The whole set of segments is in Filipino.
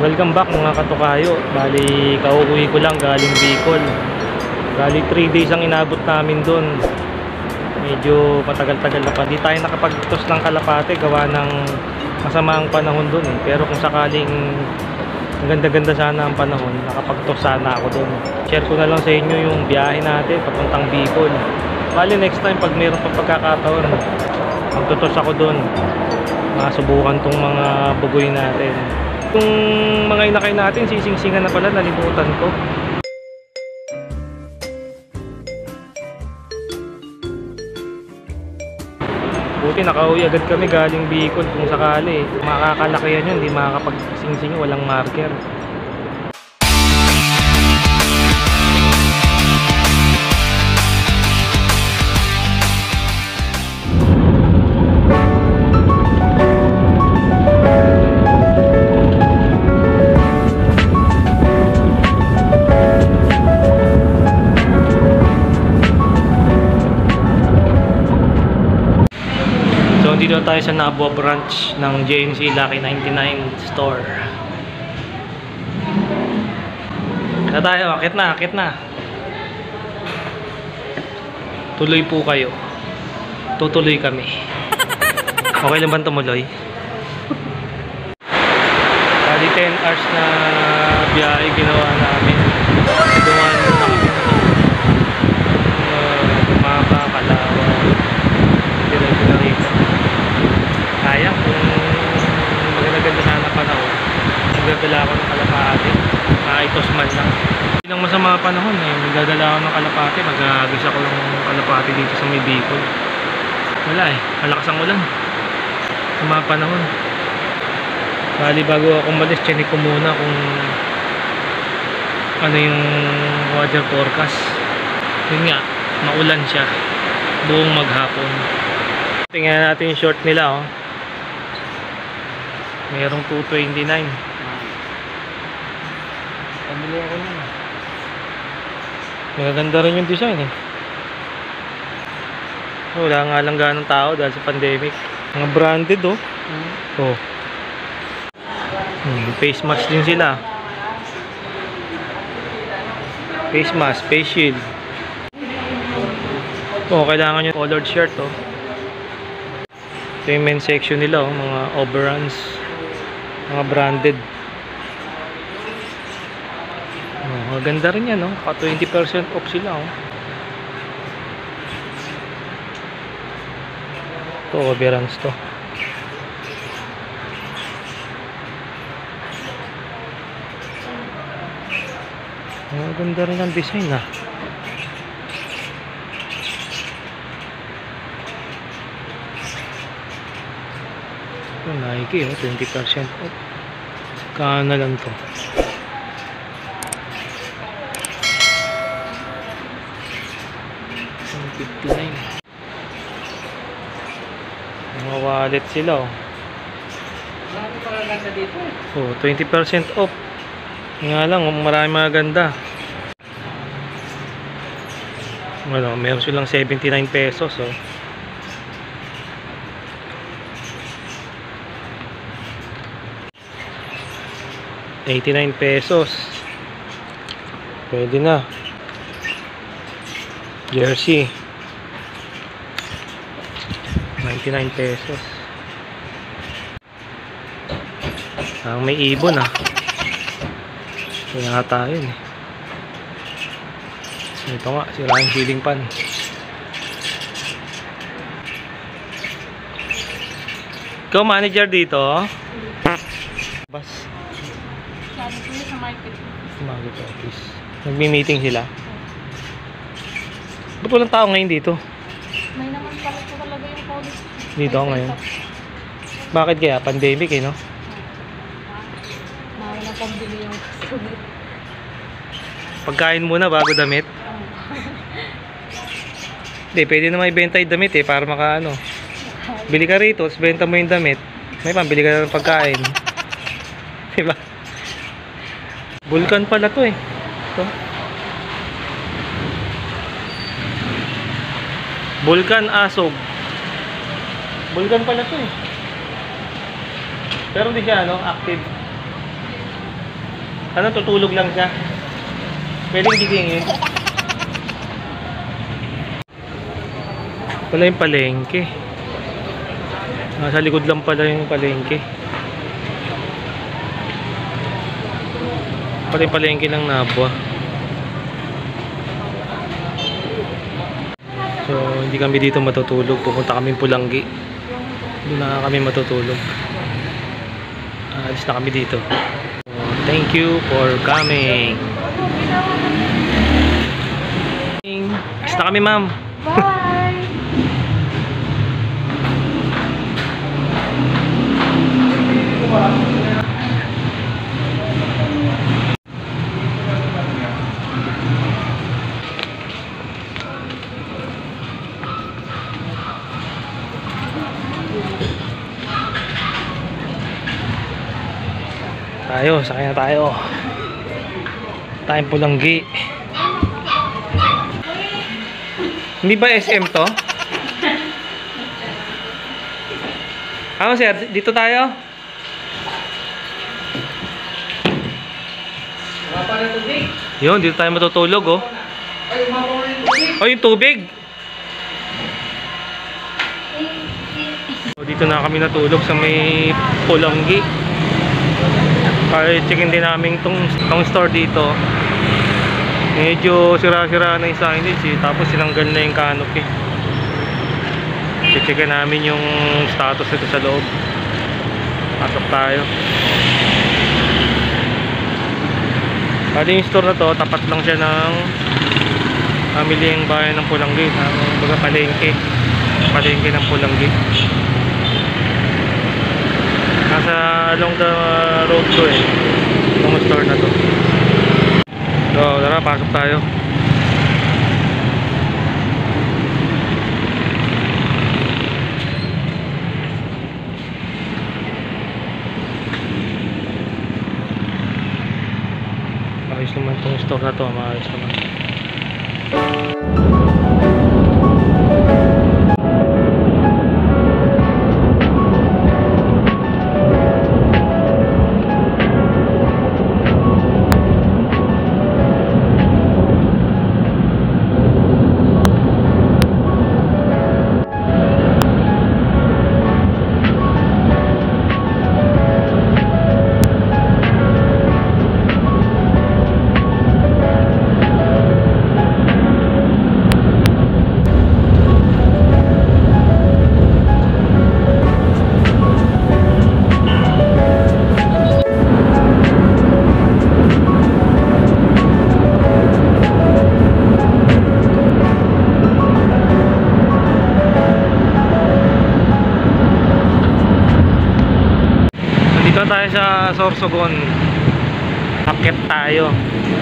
Welcome back mga katukayo. Bali, kauuwi ko lang galing Bicol. Bali, 3 days ang inabot namin doon. Medyo patagal-tagal na pa. Di tayo nakapagtos ng Kalapate gawa ng masamaang panahon doon eh. Pero kung sakaling ang ganda-ganda sana ang panahon, nakapagtos sana ako doon. Share ko na lang sa inyo yung biyahe natin papuntang Bicol. Bali, next time pag mayroon pang pagkakataon, magtutos ako doon. Masubukan tong mga bugoy natin. Kung mga inakay natin, sising-singan na pala, nalimutan ko. Buti nakauwi agad kami galing Bicol kung sakali. Makakalakihan yun, hindi makakapag-sing-sing, walang marker. Dito tayo sa Nabua branch ng JNC Lucky 99 store. Kaya tayo, akit na. Tuloy po kayo. Tutuloy kami. Okay lang ba tumuloy? Bali 10 hours na biyahe ginawa namin. Dumaan na kami. Makakalawa. Diretso na rito. Sayang kung maganda sana panahon, magdadala ako ng Kalapate, maitos man lang. Hindi lang masama panahon eh, magdadala ako ng Kalapate, mag-agis ako ng Kalapate dito sa may Bicol. Wala eh, malakas ang ulan sa mga panahon. Bali bago ako umalis, chinik ko muna kung ano yung weather forecast. Yun nga, maulan siya buong maghapon. Tingnan natin yung short nila oh. Mayroong 229. Pamili ako nun. Magaganda rin yung design eh. Wala nga lang ganong tao dahil sa pandemic. Mga branded oh. Oh. Face mask din sila. Face mask, face shield. Oh, kailangan yung colored shirt oh. Ito yung men's section nila oh, mga overruns. Mga branded. Oh, maganda rin yan, no? Pa 20% off sila, oh. Ito, overruns to. Maganda rin ang design, ah. Nike, oh, 20% off. Kana lang to. 159. Mga wallet sila, oh. Oh, 20% off. Nga lang, marami maganda. Ano, meron silang 79 pesos, oh. ₱89 pwede na. Jersey 99 pesos. May ibon ah. Kaya ata yun eh. Ito nga, sira yung ceiling fan. Ikaw manager dito? Bas sa market office. Nagmi-meeting sila. Ba't walang tao ngayon dito? May naman pala po talaga yung police. Dito ngayon. Bakit kaya? Pandemic eh, no? Bawal na pambili yung sulit. Pagkain muna bago damit. Hindi, pwede naman ibenta yung damit eh, para makaano. Bili ka rito, tapos benta mo yung damit. May pambili ka na ng pagkain. Diba? Vulcan pala to eh. Ito. Vulcan Asog. Vulcan pala to eh. Pero hindi siya ano, active. Ano, tutulog lang siya? Pwedeng gisingin. Wala yung palengke. Sa likod lang pala yung palengke. Pala yung palengke ng Nabwa. So, hindi kami dito matutulog. Pupunta kami Pulanggi. Doon na kami matutulog. Alis na kami dito. So, thank you for coming. Alis na kami, ma'am. Bye! Sakay na tayo. Tayong Pulanggi. Hindi ba SM to? Ano sir, dito tayo? Yun, dito tayo matutulog oh. Oh, yung tubig. So, dito na kami natulog sa may Pulanggi. Checkin din namin tong store dito. Medyo sira-sira na yung signage eh. Tapos sinanggal na yung canopy. Checkin namin yung status nito sa loob. Pasok tayo. Bali yung store na to, tapat lang siya ng pamilyang bayan ng Pulanggi. Baga palengke. Palengke ng Pulanggi. Nasa along the road to eh. Yung store na to. So, tara, pasok tayo. Maayos naman itong store na to. Maayos naman. Dito tayo sa Sorsogon. Akit tayo.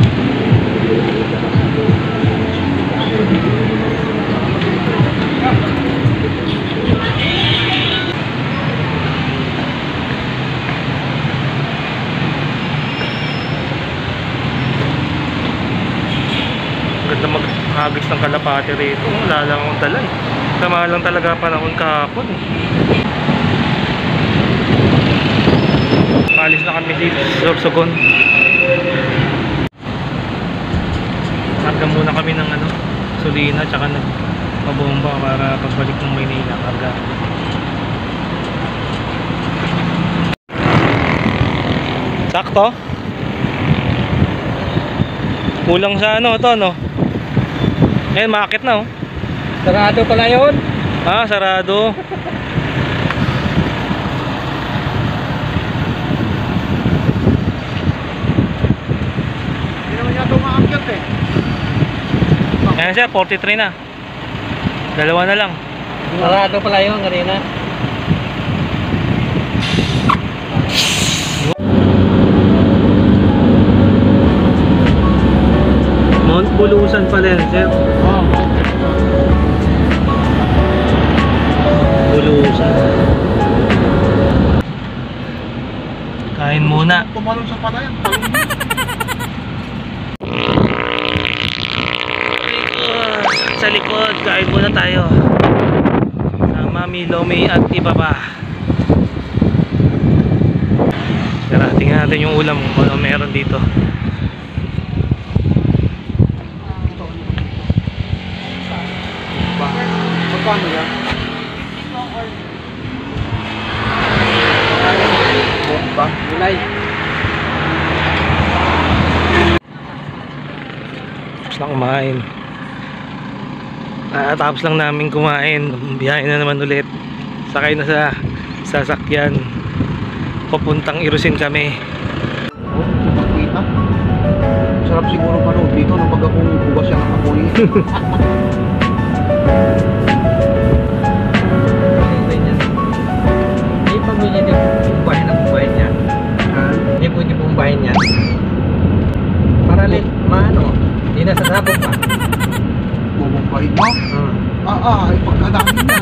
Ganda maghagis ng kalapati rito. Wala lang akong dala eh. Tama lang talaga panahon kahapon eh. Paalis na kami dito sa Sorsogon. Karga muna kami ng gasolina tsaka mabomba para pagbalik ng Maynila. Karga. Sakto. Kulang sa to no. Ngayon maakit na oh. Sarado pala yun. Ah, sarado. Ayan siya, 43 na. Dalawa na lang. Sarado pala yun kanina. Mount Bulusan pala yan, sir. Oh. Bulusan. Kain muna. Tumalong sa palayan. Sa likod, kain muna tayo. Sa Mami Lomi at iba pa. Tara, tingnan natin yung ulam kung ano meron dito. Magkano yan? 52 or Bomba. Gulay. Tapos na kumain. Tapos lang namin kumain. Biyahe na naman ulit. Sakay na sa sasakyan. Papuntang Irusin kami. Oh, kita. Sarap siguro panood dito na pag akong bukas yan ng apoy. Hindi pa mo niya bumbahin ang bubahin niya. Hindi po niya bumbahin niya. Para maano, hindi nasasabog pa. Bumbahin mo? Ay pagkadami na.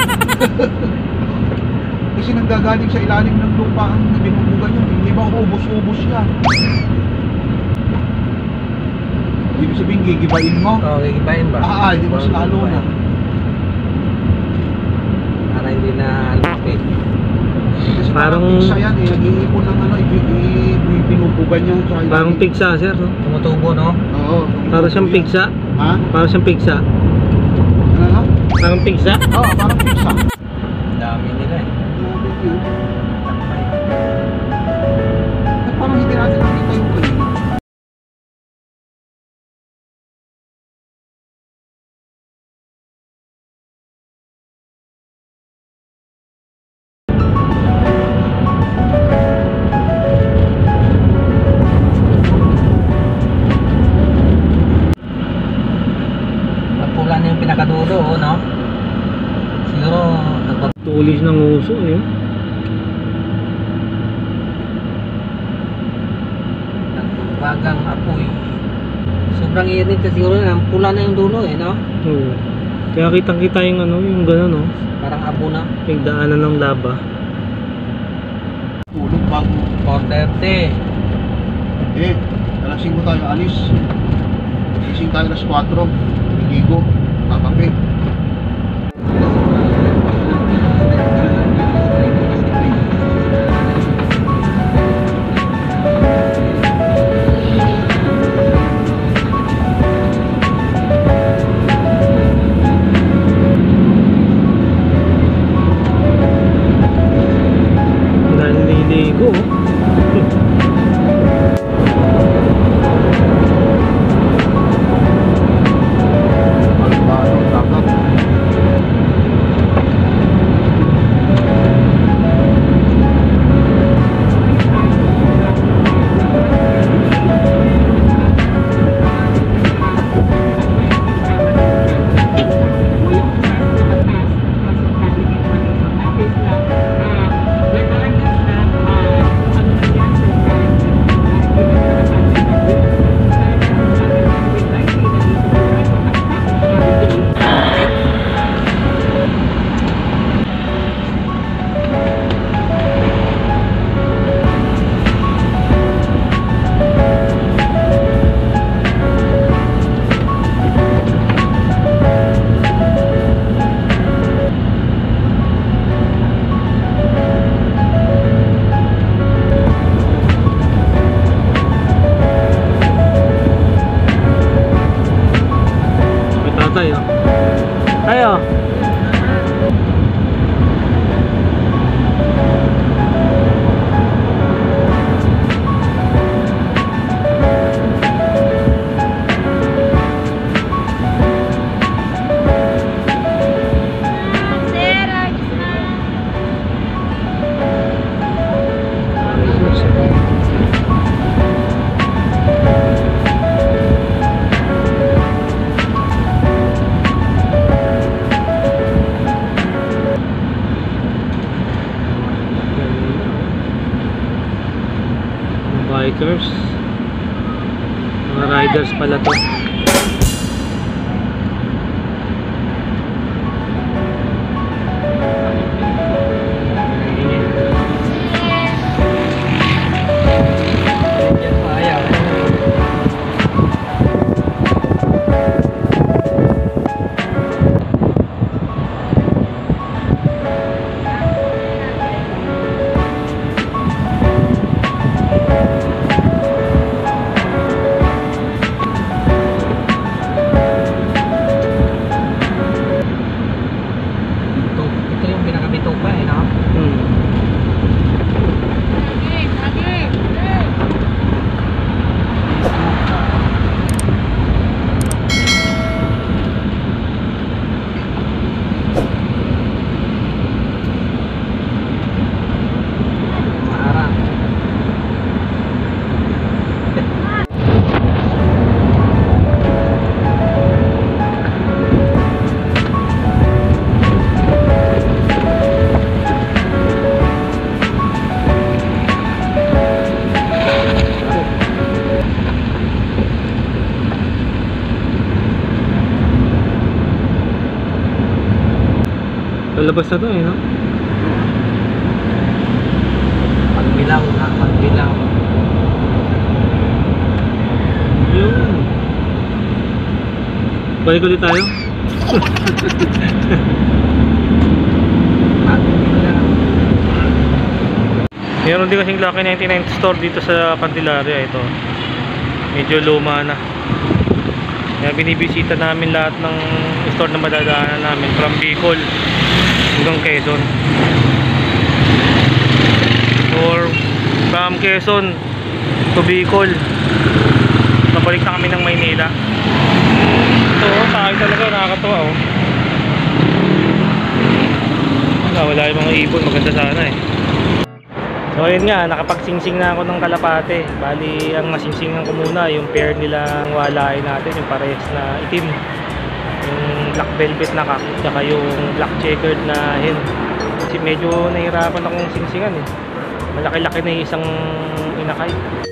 Kasi nanggagaling sa ilalim ng lupa ang binubugan yun. Hindi ba ubos-ubos yan? Ibig sabihin, gigibain mo? Oo, gigibahin ba? Hindi mo sinalo na. Para hindi na lumapit. Kasi parang Parang- pigsa yan eh. Nag-iipon ng binubugan niya. Tsaka Parang ilalim. pigsa, sir, no? Tumutubo, no? Oo. Para siyang pigsa. Ha? Para siyang pigsa. Ano na? Parang pigsa. Oo, parang pigsa. Ang dami nila eh. Parang hindi natin nakita yung kanina. Pagpula na yung pinakadulo, oh, no? Siguro, Tulis ng uso, eh. nagbagang apoy. Sobrang init na siguro na. Pula na yung dulo, eh, no? Oo. Kaya kitang-kita yung ano, yung gano'n, no? Parang abo na. Yung daanan ng laba. Tulog bago. 4:30. Alas 5 tayo alis. Gising tayo alas 4. Ligo. Kakape. Naliligo, oh. Ano, dagat. May tatay, oh. Ayo. Sir, ayos na. Bikers. Mga riders pala to. Yan pa ayaw. labas na to eh, no? Pagbilaw na, pagbilaw. Yun. Balik ulit tayo. Pagbilaw. Meron din kasing Lucky 99 store dito sa Candelaria. Ito medyo luma na, kaya binibisita namin lahat ng store na madadaanan namin from Bicol hanggang Quezon, or from Quezon to Bicol, pabalik na kami ng Maynila. Ito tayo talaga, nakakatuwa oh. Wala yung mga ibon, maganda sana eh. So ayun nga, nakapagsingsing na ako ng kalapate. Bali, ang nasingsingan ko muna yung pair nilang walaay natin, yung parehas na itim, yung black velvet na kak, tsaka yung black checkered na hen. Kasi medyo nahirapan akong singsingan eh. Malaki-laki na yung isang inakay.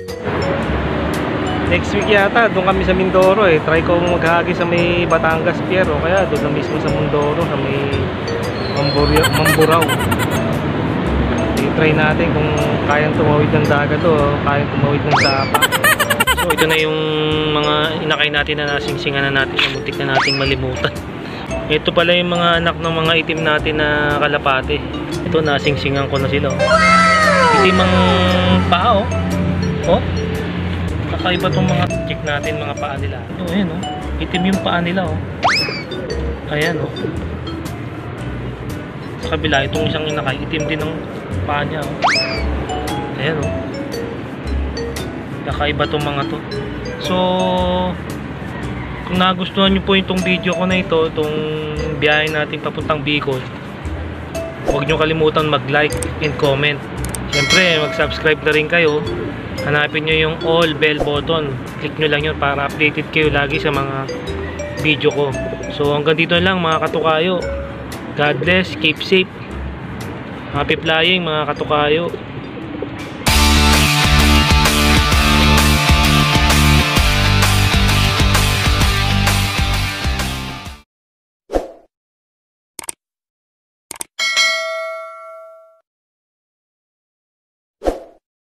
Next week yata, doon kami sa Mindoro eh. Try ko maghagi sa may Batangas Pier o kaya doon na mismo sa Mindoro, sa may Mamburao. I-try natin kung kayang tumawid ng dagat o kayang tumawid ng sapa. So ito na yung mga inakay natin na nasingsingan na natin, na muntik na nating malimutan. Ito pala yung mga anak ng mga itim natin na kalapate. Ito, nasingsingan ko na sila oh. Itim ang paa oh. Oh, kakaiba tong mga check natin, mga paa nila. Ito, ayan oh, itim yung paa nila oh. Ayan oh. Sa kabila, itong isang inakay, itim din ang paa niya oh. Ayan oh, kakaiba tong mga to. So kung nagustuhan nyo po itong video ko na ito, itong biyahe natin papuntang Bicol, huwag nyo kalimutan mag-like and comment. Siyempre mag-subscribe na rin kayo. Hanapin nyo yung all bell button, click nyo lang yun para updated kayo lagi sa mga video ko. So hanggang dito lang mga katukayo. God bless, keep safe, happy flying mga katukayo.